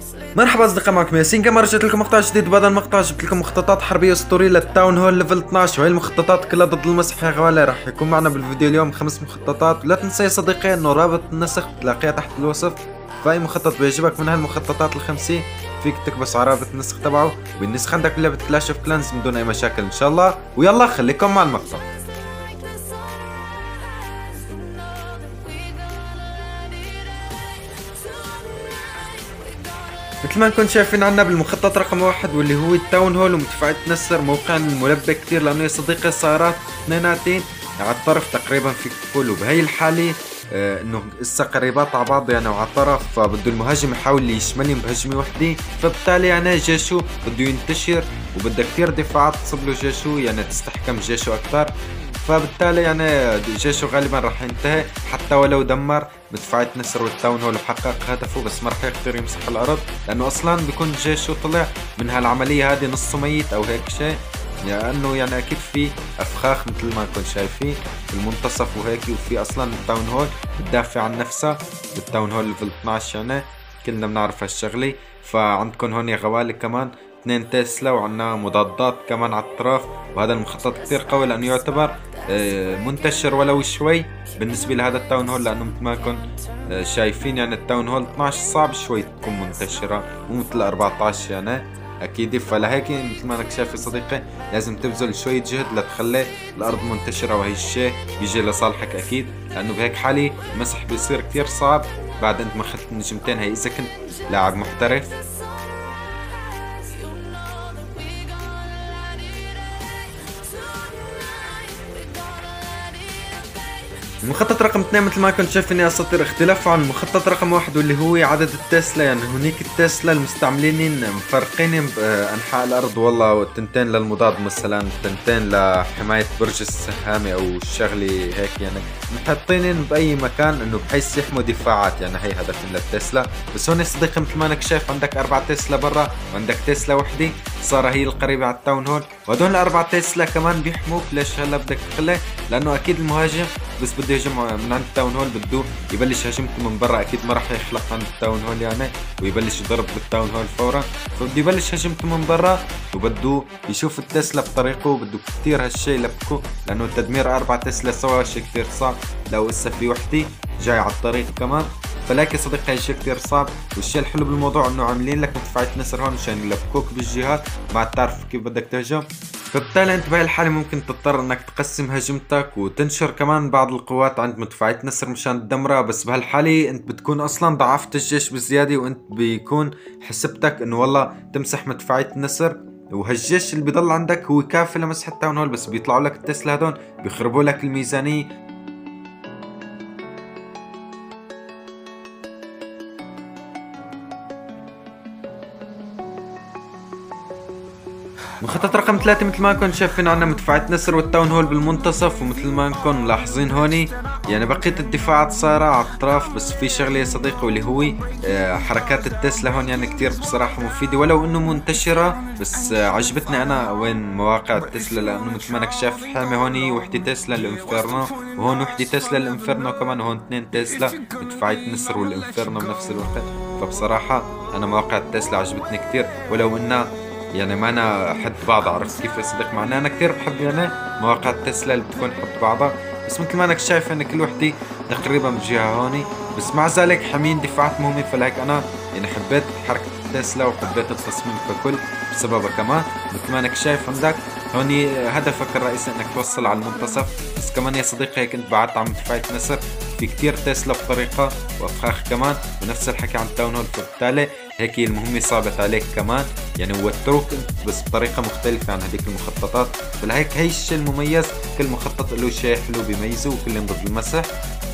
مرحبا اصدقاء، معكم ياسين. كما رجعت لكم مقطع جديد، وبهذا المقطع جبت لكم مخططات حربيه اسطوريه للتاون هول ليفل 12، وهي المخططات كلها ضد المسح يا غوالي. راح يكون معنا بالفيديو اليوم 5 مخططات، ولا تنسى يا صديقي انه رابط النسخ بتلاقيها تحت الوصف. فاي مخطط بيعجبك من هالمخططات ال50 فيك تكبس على رابط النسخ تبعه، وبالنسخ عندك لعبه كلاش اوف كلانز بدون اي مشاكل ان شاء الله. ويلا خليكم مع المقطع. مثل ما نكون شايفين عنا بالمخطط رقم 1 واللي هو التاون هول ومدفعية نسر، موقع الملبى كتير لانه يا صديقي صارت اثنيناتين على الطرف تقريبا في كل، وبهي الحالة انه هسه قريبات على بعض يعني وعلى الطرف، فبده المهاجم يحاول يشملهم بهجمة وحدة، فبالتالي يعني جيشه بده ينتشر وبده كتير دفاعات تصب له جيشه، يعني تستحكم جيشه اكثر، فبالتالي يعني جيشه غالبا راح ينتهي حتى ولو دمر مدفعية نسر والتاون هول وحقق هدفه، بس ما راح يقدر يمسح الارض لانه اصلا بيكون جيشه طلع من هالعملية هذه نصه ميت او هيك شيء، لانه يعني اكيد في افخاخ مثل ما نكون شايفين في المنتصف وهيك، وفي اصلا التاون هول بتدافع عن نفسها بالتاون هول ليفل 12 يعني كلنا بنعرف هالشغلة. فعندكم هون يا غوالي كمان 2 تسلا، وعنا مضادات كمان على الطرف، وهذا المخطط كتير قوي لانه يعتبر منتشر ولو شوي بالنسبة لهذا التاون هول، لانه مثل ما كن شايفين يعني التاون هول 12 صعب شوي تكون منتشرة مو مثل 14 يعني اكيد. فلهيك مثل ما انك شايف يا صديقي لازم تبذل شوية جهد لتخلي الارض منتشرة، وهي الشيء بيجي لصالحك اكيد، لانه بهيك حالة المسح بيصير كتير صعب بعد انت ما اخذت النجمتين. هي اذا كنت لاعب محترف. المخطط رقم 2 مثل ما كنت شايفين يا اساطير اختلافه عن المخطط رقم 1 واللي هو عدد التسلا، يعني هنيك التسلا المستعملين مفرقين بانحاء الارض، والله تنتين للمضاد مثلا، تنتين لحماية برج السهامة او الشغلة هيك، يعني محطين باي مكان انه بحيث يحموا دفاعات، يعني هي هدف للتسلا. بس هون يا صديقي مثل ما انك شايف عندك 4 تسلا برا وعندك تسلا وحدة صار هي القريبة على التاون هول، وهدول الاربع تسلا كمان بيحموك. ليش هلا بدك تخلي؟ لانه اكيد المهاجم بس بده يهجم من عند التاون هول بده يبلش هجمته من برا، اكيد ما راح يخلق عند التاون هول يعني ويبلش يضرب بالتاون هول فورا، فبده يبلش هجمته من برا وبده يشوف التسلا بطريقه، وبده كثير هالشيء لبكه، لانه تدمير 4 تسلا سوا شيء كثير صعب لو اسا في وحده جاي على الطريق كمان. فلاكي صديقي هالشيء كثير صعب، والشيء الحلو بالموضوع انه عاملين لك مدفعية نسر هون مشان يلبكوك بالجهات ما تعرف كيف بدك تهجم، فبالتالي انت بهاي الحالة ممكن تضطر انك تقسم هجمتك وتنشر كمان بعض القوات عند مدفعية نسر مشان تدمرها. بس بهالحالة انت بتكون اصلا ضعفت الجيش بزيادة، وانت بيكون حسبتك انه والله تمسح مدفعية نسر، وهالجيش اللي بيضل عندك هو كافي لمسح التاون هول، بس بيطلعوا لك التسلا هدول بيخربوا لك الميزانية. مخطط رقم 3 مثل ما نكون شايفين عنا مدفعية نسر والتاون هول بالمنتصف، ومثل ما نكون ملاحظين هوني يعني بقية الدفاعات صايرة على الأطراف، بس في شغلة يا صديقي واللي هو حركات التسلا هون يعني كتير بصراحة مفيدة ولو انه منتشرة، بس عجبتني انا وين مواقع التسلا، لانه مثل ما انك شايف حامي هوني وحدة تسلا الانفيرنو، وهون وحدة تسلا الانفيرنو كمان، وهون 2 تسلا مدفعية نسر والانفيرنو بنفس الوقت. فبصراحة انا مواقع التسلا عجبتني كتير، ولو انها يعني ما انا حد بعض، عرفت كيف يا صديق؟ مع انا كثير بحب يعني مواقع تسلا اللي بتكون حد بعضها، بس مثل ما انك شايف ان كل وحده تقريبا بجهه هوني، بس مع ذلك حامين دفاعات مهمه، فلهيك انا يعني حبيت حركه تسلا وحبيت التصميم ككل بسببها كمان. مثل ما انك شايف عندك هوني هدفك الرئيسي انك توصل على المنتصف، بس كمان يا صديقي هيك انت بعدت عم دفاعية نسر في كتير تسلا بطريقة وافخاخ كمان، ونفس الحكي عن التاون هول، فبالتالي هيك المهمة صعبت عليك كمان، يعني وتروك انت بس بطريقة مختلفة عن هذيك المخططات. فلهيك هي الشيء المميز، كل مخطط له شيء حلو بيميزه وكلهم ضد المسح.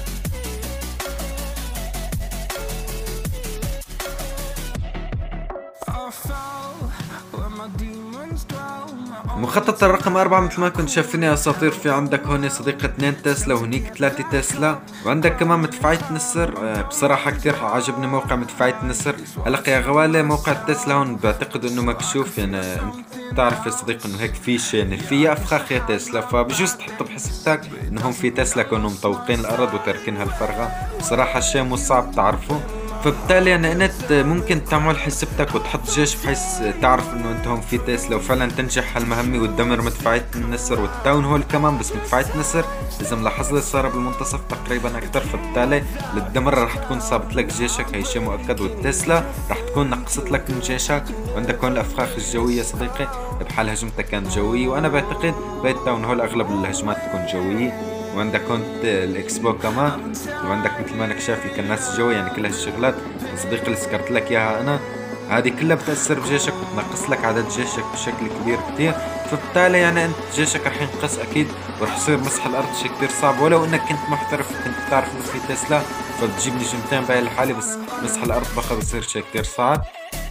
مخطط الرقم 4 مثل ما كنت شايفين يا اساطير، في عندك هون يا صديقي 2 تسلا وهنيك 3 تسلا، وعندك كمان مدفعية نسر. بصراحة كتير عجبني موقع مدفعية نسر. هلا يا غوالي موقع التسلا هون بعتقد انه مكشوف، يعني انت بتعرف يا صديقي انه هيك في شيء يعني في افخاخ يا تسلا، فبجوز تحطه بحسبتك انه هون في تسلا كانوا مطوقين الارض وتاركينها الفرغة. بصراحة الشيء مو صعب تعرفه، فبالتالي يعني انت ممكن تعمل حسبتك وتحط جيش بحيث تعرف انه انت هون في تسلا وفعلا تنجح هالمهمة وتدمر مدفعية النسر والتاون هول كمان. بس مدفعية النسر اذا ملاحظة صار بالمنتصف تقريبا اكثر، فبالتالي للدمر رح تكون صابت لك جيشك، هي شيء مؤكد. والتسلا رح تكون نقصت لك من جيشك. وعندك هون الافخاخ الجوية صديقي بحال هجمتك كانت جوية، وانا بعتقد بيت تاون هول اغلب الهجمات تكون جوية. وعندك هون الاكسبو كمان، وعندك مثل ما انك شايف الكناس الجوي، يعني كل هالشغلات صديقي اللي ذكرت لك اياها انا، هذه كلها بتأثر بجيشك وتنقص لك عدد جيشك بشكل كبير كتير. فبالتالي يعني انت جيشك رح ينقص اكيد، ورح يصير مسح الارض شيء كتير صعب. ولو انك كنت محترف وكنت بتعرف انه في تسلا فبتجيب نجمتين بهاي الحالة، بس مسح الارض بقى بصير شيء كتير صعب.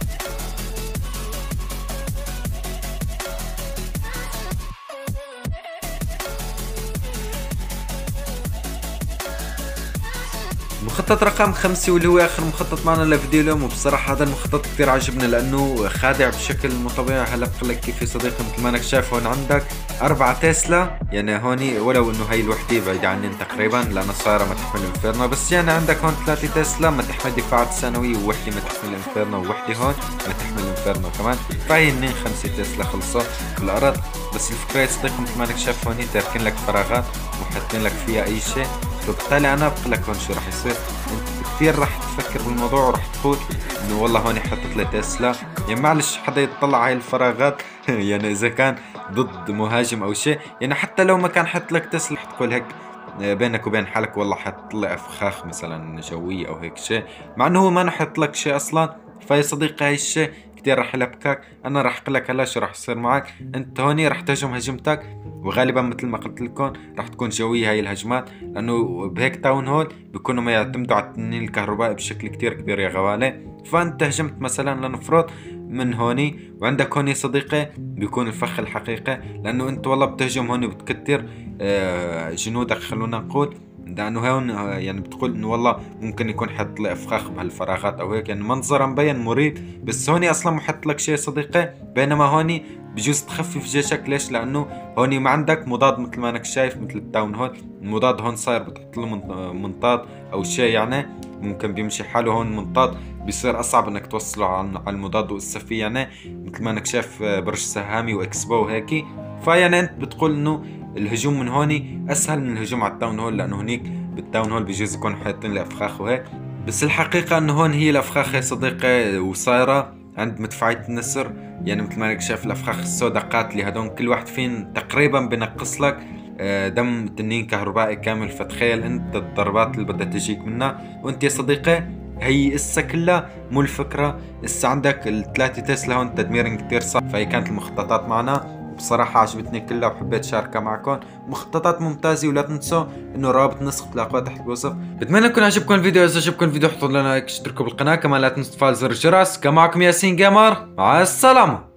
مخطط رقم 5 واللي هو اخر مخطط معنا لفيديو اليوم، وبصراحة هذا المخطط كتير عجبني لانه خادع بشكل مو طبيعي. هلا بقول لك كيف يا صديقي. مثل ما انك شايف هون عندك 4 تسلا، يعني هون ولو انه هي الوحدة بعيدة عني تقريبا لانه صايرة ما تحمل انفيرنو، بس يعني عندك هون 3 تسلا ما تحمل دفاعات ثانوية، ووحدة ما تحمل انفيرنو، ووحدة هون ما تحمل انفيرنو كمان. فهي هنين 5 تسلا خلصوا بالارض. بس الفكرة يا صديقي مثل ما انك شايف هون تاركين لك فراغات وحاطين لك فيها اي شيء. فبالتالي انا بقول لك هون شو راح يصير. انت كثير راح تفكر بالموضوع وراح تقول انه والله هون حطت لي تسلا، يعني معلش حدا يطلع هاي الفراغات يعني اذا كان ضد مهاجم او شيء، يعني حتى لو ما كان حط لك تسلا تقول هيك بينك وبين حالك والله حط لي افخاخ مثلا جوية او هيك شيء، مع انه هو ما نحط لك شيء اصلا. فيا صديقي هاي الشيء كتير راح يلبكك. انا راح اقول لك هلا شو راح يصير معك. انت هوني راح تهجم هجمتك، وغالبا مثل ما قلت لكم راح تكون جوية هاي الهجمات، لانه بهيك تاون هول بيكونوا ما يعتمدوا على التنين الكهربائي بشكل كتير كبير يا غوالي. فانت هجمت مثلا لنفرض من هوني، وعندك هوني صديقي بيكون الفخ الحقيقي، لانه انت والله بتهجم هوني وبتكتر جنودك خلونا نقول، لانه هون يعني بتقول انه والله ممكن يكون حط لي افخاخ بهالفراغات او هيك، يعني منظرا مبين مريب، بس هوني اصلا ما حط لك شيء صديقي. بينما هوني بجوز تخفف جيشك. ليش؟ لانه هوني ما عندك مضاد مثل ما انك شايف مثل التاون هول. المضاد هون صاير بتحط له منطاد او شيء، يعني ممكن بيمشي حاله. هون منطاد بيصير اصعب انك توصله على المضاد والسفيه، يعني مثل ما انك شايف برج سهامي واكسبو وهيك. فيعني انت بتقول انه الهجوم من هوني اسهل من الهجوم على التاون هول، لانه هنيك بالتاون هول بجوز يكون حاطين لي افخاخ وهيك. بس الحقيقه انه هون هي الافخاخ يا صديقي وصايره عند مدفعية النسر. يعني مثل ما انك شايف الافخاخ السوداء قاتلة هدول كل واحد فين تقريبا بنقص لك دم تنين كهربائي كامل. فتخيل انت الضربات اللي بدها تجيك منها. وانت يا صديقي هي اسا كلها مو الفكرة. اسا عندك ال3 تسلا هون تدمير كتير صعب. فهي كانت المخططات معنا، بصراحة عجبتني كلها وحبيت شاركها معكم. مخططات ممتازة، ولا تنسوا انه رابط النسخ تلاقوه تحت الوصف. بتمنى يكون عجبكم الفيديو. اذا عجبكم الفيديو حطوا لنا لايك، اشتركوا بالقناة، كمان لا تنسوا تفعلوا زر الجرس. كان معكم ياسين جيمر، مع السلامة.